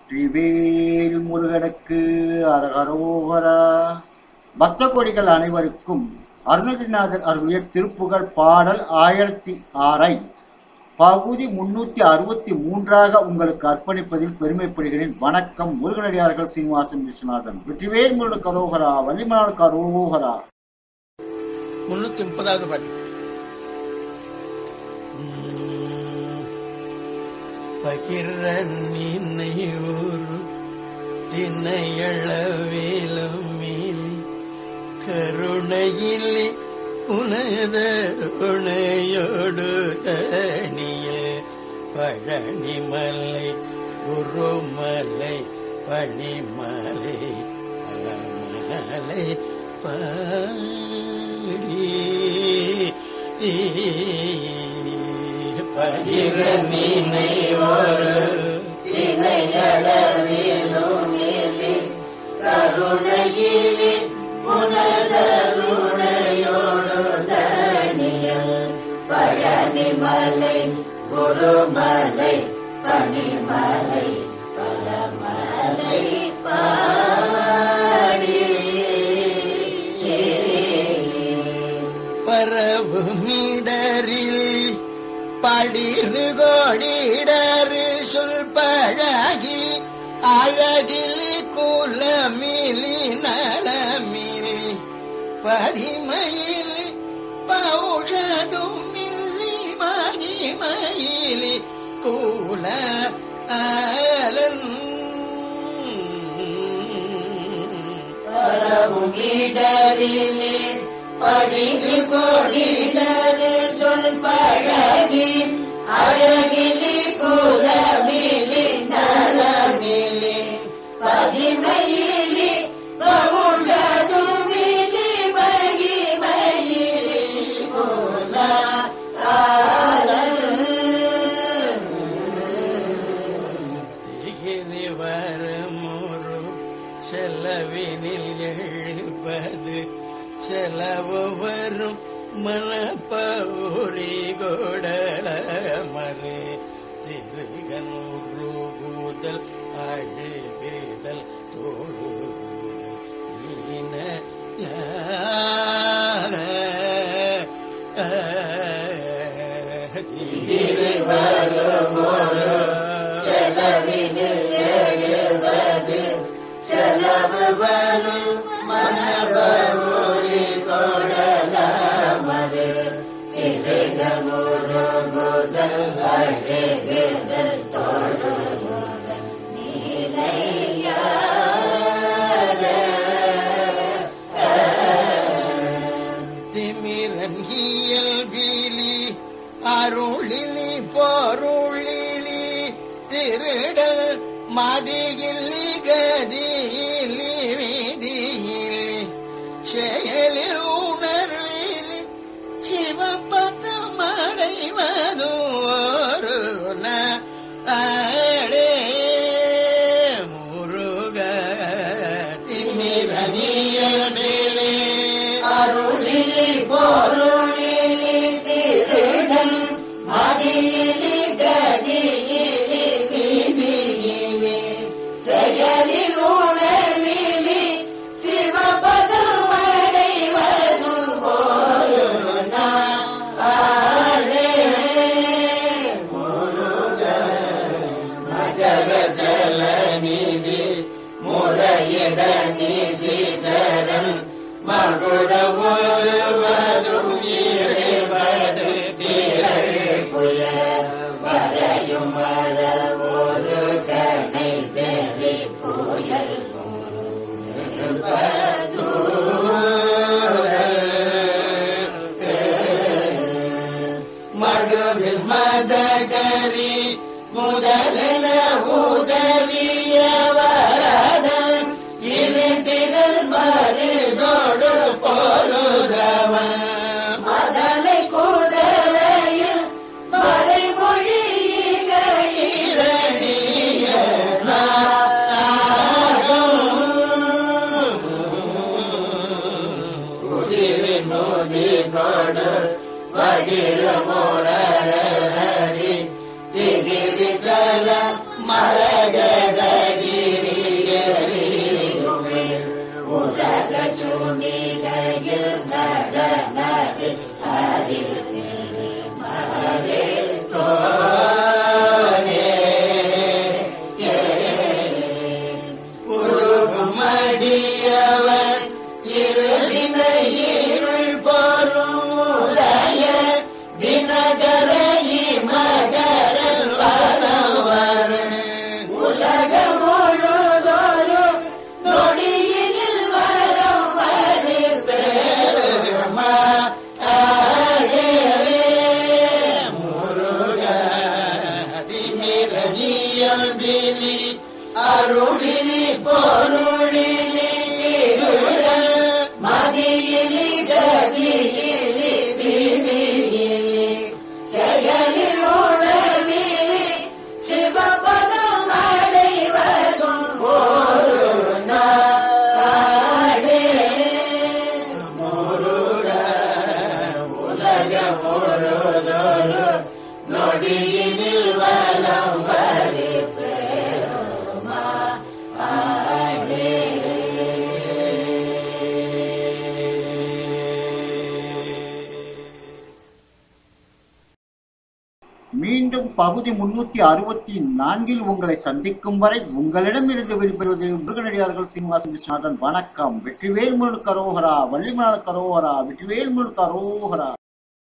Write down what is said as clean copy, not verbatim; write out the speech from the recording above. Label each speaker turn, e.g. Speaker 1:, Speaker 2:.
Speaker 1: வெற்றிவேல் முருகனுக்கு அரகரோகரா. பக்த கோடிகள் அனைவருக்கும் அருணகிரிநாதர் அருளிய திருப்புகழ் பாடல் 1006 பகுதி 363 உங்களுக்கு அர்ப்பணிப்பதில் பெருமைப்படுகிறேன். வணக்கம். முருகனடியார்கள் சீனிவாசன் விஸ்வநாதன். வெற்றிவேல் முருகனுக்கு அரோகரா, வள்ளிமலானுக்கு அரோகரா.
Speaker 2: 330வது பாட்டு. பகிர நினைவூரு தினையளவேலும் மீறி கருணையிலே உனதருணையோடு தனிய பழனிமலை குருமலை பணிமலை பலமலை பாடி பகிர நினைவோரு
Speaker 3: தினையளவேலுமேலி கருணையிலே உனதருணையோடு தனியல் பழனிமலை குருமலை பணிமலை பலமலை பாடி
Speaker 2: பரவுமிடரில் படிரு கோடிடரு சொல் பழகி அழகில் குலமிலி நலமிலி பரிமயில் பௌஷதும் மில்லி மகிமயிலி கூல ஆலன்
Speaker 3: பரவுமிடரிலே படிரு கோடிடரு சொல் பழகி அழகிலி குலமிலி நலமிலி பதிமையிலி பவுஷதுமிலி மகிமயிலி குல
Speaker 2: திகிரி வரமுரு செலவினில் எழுபது செலவு வரும் மனப்பௌரி கோடலமரு திருகனூறு கூதல் அழுகுதல் தோழுகுதல் ஈன
Speaker 3: திகிரி வரமுரு செலவினில் எழுபது செலவு வரும் மனபௌரி கோடலமரு திருகனூறு கூதல் அழுகுதல் தோழுகுதல்
Speaker 2: திமிரன் இயல்பிலி அருளிலி பொருளிலி திருடல் மதியில்லி கதியில்லி விதியிலி செயலில் உணர்விலி சிவபதம் அடைவது ஒரு நாடே முருக திமிரனியனிலே
Speaker 3: அருளிலி பொருளிலி திருடல் மதியிலி கதியிலி விதியிலி செயலில் உணர்விலி சிவபதம் அடைவது ஒரு நாடே முருக மகர ஜலநிதி முறையிட நீசீசரன் மகுட ஒருவதும் இறைவது திரள் புய வரையும் வர ஒரு கணை தெரி புயல்
Speaker 2: மடுவில் மதகரி முதலென உதவிய வரதன் இது திரள் மருதோடு பொருதவன்
Speaker 3: மதலை குதலையில் மறைமொழிகளிரணிய உதிரின் நோதி கொடு வகிர முரஹரி திகிரி தல மரகரி
Speaker 2: அருளினி பொருளினி திருடல் மதியினி கதியினி விதியினி செயலில் உணர்வினி சிவபதம் அடைவதும் ஒரு நாடே. முருக உலக முழுதொரு நொடியினில் வலம் வரி பெருமா ஆடே.
Speaker 1: மீண்டும் பகுதி 364 உங்களை சந்திக்கும் வரை உங்களிடமிருந்து விடைபெறுவது முருகனடியார்கள் சீனிவாசன் விஸ்வநாதன். வணக்கம். வெற்றிவேல் முருகனுக்கு அரோகரா, வள்ளிமலானுக்கு அரோகரா, வெற்றிவேல் முருகனுக்கு அரோகரா.